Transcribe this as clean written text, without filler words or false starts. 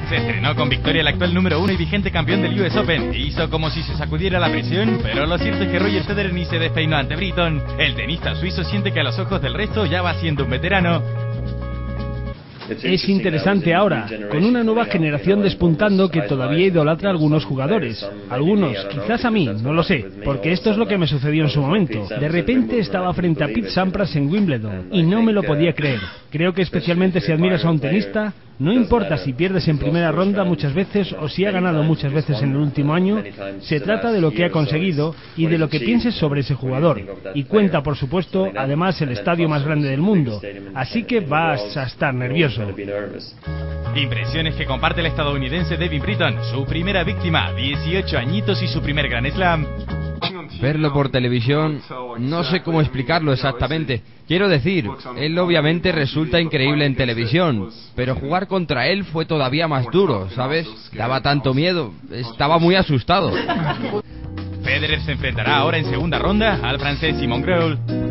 Se estrenó con victoria el actual número 1 y vigente campeón del US Open. Hizo como si se sacudiera la presión, pero lo cierto es que Roger Federer ni se despeinó ante Britton. El tenista suizo siente que a los ojos del resto ya va siendo un veterano. Es interesante ahora, con una nueva generación despuntando que todavía idolatra a algunos jugadores. Algunos, quizás a mí, no lo sé, porque esto es lo que me sucedió en su momento. De repente estaba frente a Pete Sampras en Wimbledon y no me lo podía creer. Creo que especialmente si admiras a un tenista, no importa si pierdes en primera ronda muchas veces o si ha ganado muchas veces en el último año, se trata de lo que ha conseguido y de lo que pienses sobre ese jugador. Y cuenta, por supuesto, además el estadio más grande del mundo. Así que vas a estar nervioso. Impresiones que comparte el estadounidense Devin Britton, su primera víctima, 18 añitos y su primer Grand Slam. Verlo por televisión, no sé cómo explicarlo exactamente. Quiero decir, él obviamente resulta increíble en televisión, pero jugar contra él fue todavía más duro, ¿sabes? Daba tanto miedo, estaba muy asustado. Federer se enfrentará ahora en segunda ronda al francés Simon Greuel.